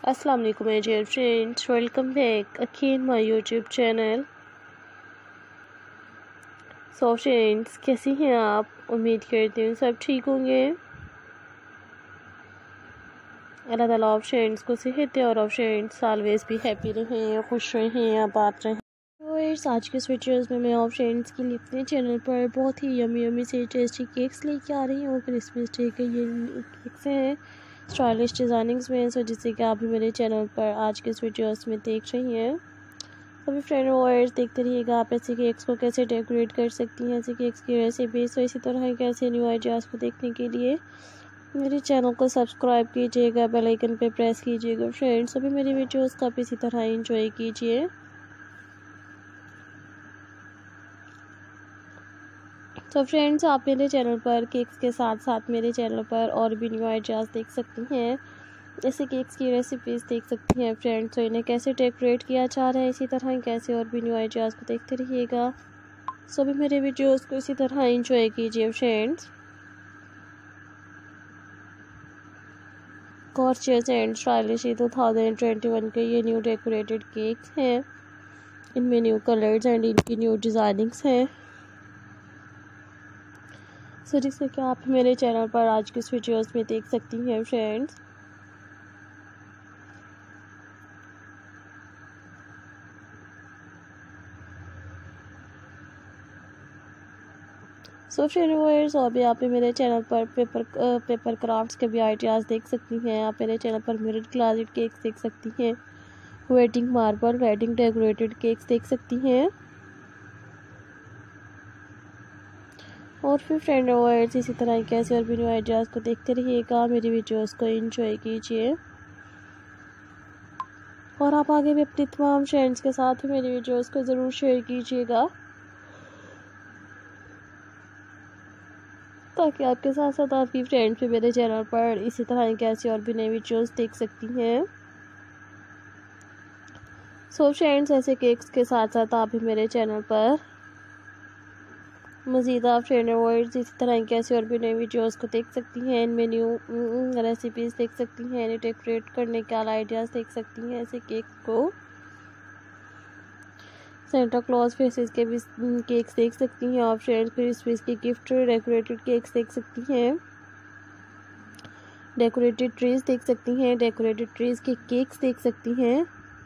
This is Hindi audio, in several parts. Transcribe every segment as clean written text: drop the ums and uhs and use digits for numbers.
अस्सलाम वालेकुम my dear friends, welcome back again my YouTube channel. So friends, कैसी हैं आप? उम्मीद करती हूँ सब ठीक होंगे। अल्लाह ताला आप फ्रेंड्स को सेहत और आप फ्रेंड्स ऑलवेज भी हैप्पी रहें, खुश रहें, आबाद रहें। तो आज के इस वीडियोज़ में मैं आप फ्रेंड्स के लिए अपने चैनल पर बहुत ही यमी से टेस्टी केक्स लेके आ रही हूँ। क्रिस्पी के ये केक्स हैं स्टाइलिश डिज़ाइनिंग्स में, सो जिससे कि आप भी मेरे चैनल पर आज के इस वीडियोस में देख रही हैं। सभी फ्रेंड व्यूअर्स देखते रहिएगा आप ऐसे केक्स को कैसे डेकोरेट कर सकती हैं, ऐसे केक्स की रेसिपी, सो इसी तरह कैसे न्यू आइडियाज़ को देखने के लिए मेरे चैनल को सब्सक्राइब कीजिएगा, बेल आइकन पे प्रेस कीजिएगा फ्रेंड्स। सभी मेरी वीडियोस का भी इसी तरह एंजॉय कीजिए। तो फ्रेंड्स, आप मेरे चैनल पर केक्स के साथ साथ मेरे चैनल पर और भी न्यू आइडियाज़ देख सकती हैं, ऐसे केक्स की रेसिपीज़ देख सकती हैं फ्रेंड्स। तो इन्हें कैसे डेकोरेट किया जा रहा है, इसी तरह कैसे और भी न्यू आइडियाज़ को देखते रहिएगा। सो भी मेरे वीडियोस को इसी तरह एंजॉय कीजिए फ्रेंड्स। गॉर्जियस एंड स्टाइलिश 2021 के ये न्यू डेकोरेटेड केक्स हैं। इनमें न्यू कलर्स एंड इनकी न्यू डिज़ाइनिंग्स हैं, सो जिससे कि आप मेरे चैनल पर आज की इस वीडियोस में देख सकती हैं फ्रेंड्स। सो फ्रेंड्स, और भी आप मेरे चैनल पर पेपर क्राफ्ट्स के भी आइडियाज़ देख सकती हैं। आप मेरे चैनल पर मिरर ग्लासेड केक्स देख सकती हैं, wedding marble wedding decorated cakes देख सकती हैं। और फिर फ्रेंड व्यूअर्स इसी तरह कैसे और भी न्यू आइडियाज़ को देखते रहिएगा, मेरी वीडियोस को एंजॉय कीजिए। और आप आगे भी अपने तमाम फ्रेंड्स के साथ भी मेरी वीडियोस को ज़रूर शेयर कीजिएगा, ताकि आपके साथ साथ आपकी फ्रेंड्स भी मेरे चैनल पर इसी तरह कैसे और भी नई वीडियोस देख सकती हैं। सो फ्रेंड्स, ऐसे केक्स के साथ साथ आप भी मेरे चैनल पर मज़ीद आप फ्रेंड वर्ड्स इसी तरह कैसे और भी नई वीडियोस को देख सकती हैं। इनमें न्यू रेसिपीज़ देख सकती हैं, इन्हें डेकोरेट करने के आइडियाज़ देख सकती हैं। ऐसे केक को सेंटा क्लॉज फेसेस के भी केक्स देख सकती हैं। और फ्रेंड्स क्रिस्पीज़ के गिफ्ट डेकोरेटेड केक्स देख सकती हैं, डेकोरेटेड ट्रीज देख सकती हैं, डेकोरेटेड ट्रीज के केक्स देख सकती हैं।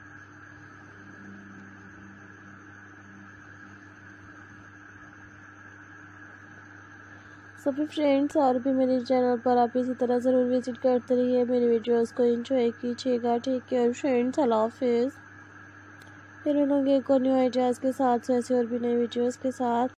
सभी फ्रेंड्स, और भी मेरे चैनल पर आप इसी तरह ज़रूर विजिट करते रहिए, मेरी वीडियोस को एंजॉय कीजिएगा। टेक केयर फ्रेंड्स, अल्लाह हाफिज़। फिर मिलेंगे एक और न्यू आइडियाज़ के साथ, ऐसे और भी नई वीडियोस के साथ।